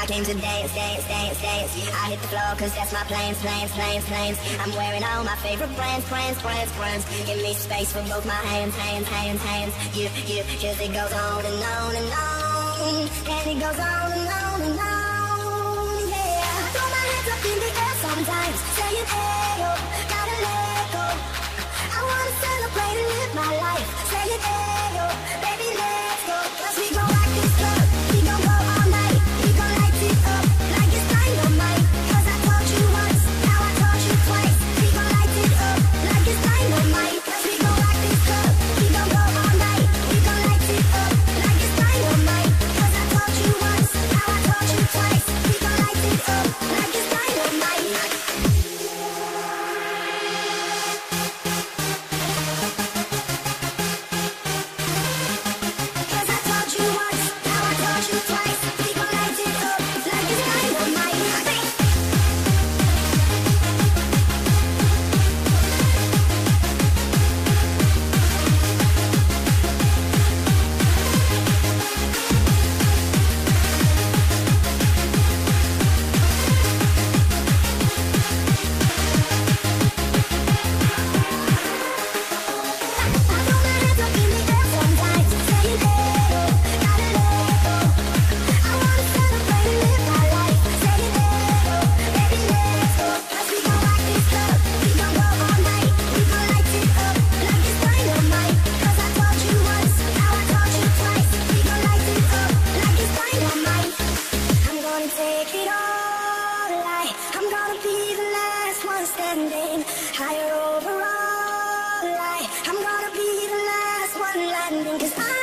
came to dance, dance, dance, dance. I hit the floor cause that's my plans, plans, plans, plans. I'm wearing all my favorite brands, brands, brands, brands. Give me space for both my hands, hands, hands, hands. You, cause it goes on and on and on. And it goes on and on and on, yeah. Throw my hands up in the air sometimes, saying, hey, oh, gotta let go. I wanna celebrate and live my life, saying, hey, oh, baby, let's go. Cause we gon' rock this club, we gon' go all night. We gon' light it up like it's dynamite. Cause I taught you once, now I taught you twice. We gon' light it up like it's dynamite. Cause we gon' rock this club, we gon' go all night. We gon' light it up like it's dynamite. Cause I taught you once, now I taught you twice. We gon' light it up like it's dynamite. Cause I taught you once, now I taught you twice. We gon' light it up like it's dynamite. Higher over all, I'm gonna be the last one landing, 'cause I